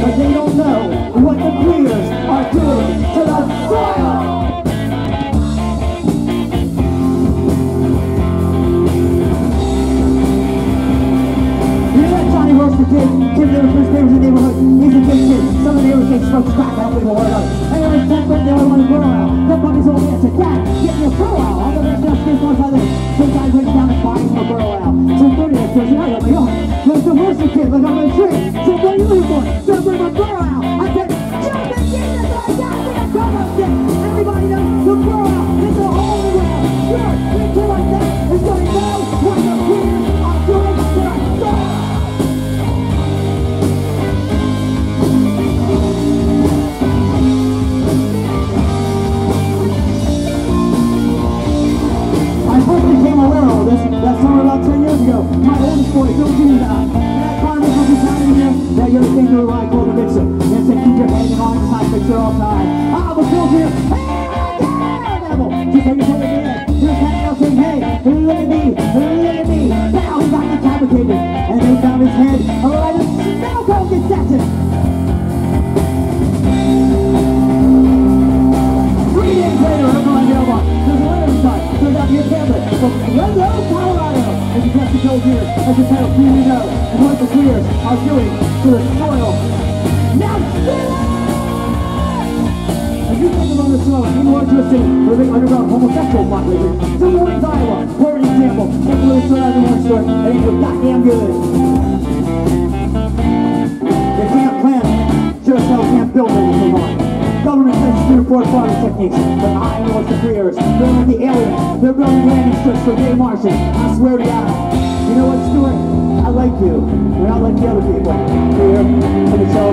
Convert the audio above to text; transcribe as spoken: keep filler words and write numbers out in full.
but they don't know what the queers are doing to the soil. Johnny Roast the kid, kid that was first neighbors in the neighborhood. He's a good kid. Some of the neighbors think smokes crack. I don't believe a word of it. Anyway, ten foot, they only want to grow out. That puppy's old man said, Dad, get me a grow out. I'll go there, just get one by this. Some guy breaks down and buys him a grow out. So thirty of us, you know, I'm like, oh, there's the Mercy kid, like I'm in a tree. So what are you looking for? So I bring my grow out. I said, jump in, Jesus, I got me a grow out stick. Everybody knows the grow out is the holy ground. Sure, we do like that. It's going to know what the queers are doing to the soil. That summer about ten years ago, my oldest boy, Bill Junior died. And that carnival was down in here, that young thing to the right called the mixer. And said, keep your hanging on the side mixer all time. I was Bill Junior Hey, devil! Just like you told me again. Just hanging out saying, hey, look at me, look at me. Now he got decapitated. And they found his head. All right, now go get Jackson. Three days later, I'm on the mailbox. There's a letter inside. Turns out to be a pamphlet from Renzo, Colorado. And the Jesse Joe here, as the title clearly know, and what the queers are doing to the soil. Now still! As you take a moment to slow, in Lord City, where the underground homosexual population, Two Warrens, Iowa, for an example, take a little story out of the one store, and it's so goddamn good. They can't plan, sure as hell can't build anything on. Government tends to do four farming techniques, but I know what the queers. They're like the aliens. They're building landing strips for gay Martians. I swear to God. You know what, Stuart? I like you. You're not like the other people. Here, to the show.